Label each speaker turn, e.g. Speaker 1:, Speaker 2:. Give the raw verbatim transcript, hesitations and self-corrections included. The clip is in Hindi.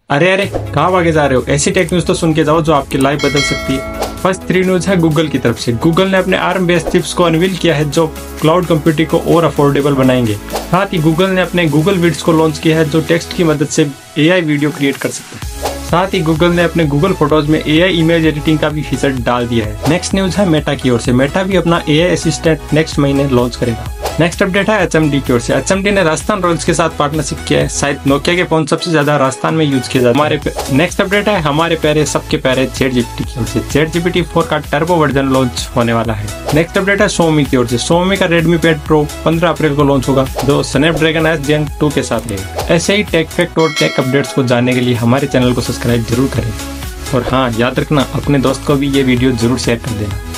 Speaker 1: अरे अरे कहाँ भागे जा रहे हो? ऐसी टेक न्यूज तो सुन के जाओ जो आपकी लाइफ बदल सकती है। फर्स्ट थ्री न्यूज है गूगल की तरफ से। गूगल ने अपने आर्म बेस्ड चिप्स को अनवील किया है जो क्लाउड कंप्यूटिंग को और अफोर्डेबल बनाएंगे। साथ ही गूगल ने अपने गूगल विड्स को लॉन्च किया है जो टेक्स्ट की मदद से एआई वीडियो क्रिएट कर सकता है। साथ ही गूगल ने अपने गूगल फोटोज में एआई इमेज एडिटिंग का भी फीचर डाल दिया है। नेक्स्ट न्यूज है मेटा की ओर से। मेटा भी अपना एआई असिस्टेंट नेक्स्ट महीने लॉन्च करेगा। नेक्स्ट अपडेट है एचएमडी की ओर से। एचएमडी ने राजस्थान रॉयल्स के साथ पार्टनरशिप किया है। शायद नोकिया के फोन सबसे ज्यादा राजस्थान में यूज किया जाता है। हमारे नेक्स्ट अपडेट है हमारे प्यारे सबके प्यारे चैट जीपीटी की ओर से। चैट जीपीटी फोर का टर्बो वर्जन लॉन्च होने वाला है। नेक्स्ट अपडेट है Xiaomi की ओर से। Xiaomi का Redmi Pad Pro पंद्रह अप्रैल को लॉन्च होगा जो स्नैपड्रैगन एस जेन टू के साथ रहेगा। ऐसे ही टेक फैक्ट और टेक अपडेट्स को जानने के लिए हमारे चैनल को सब्सक्राइब जरूर करें। और हाँ, याद रखना अपने दोस्त को भी ये वीडियो जरूर शेयर कर देना।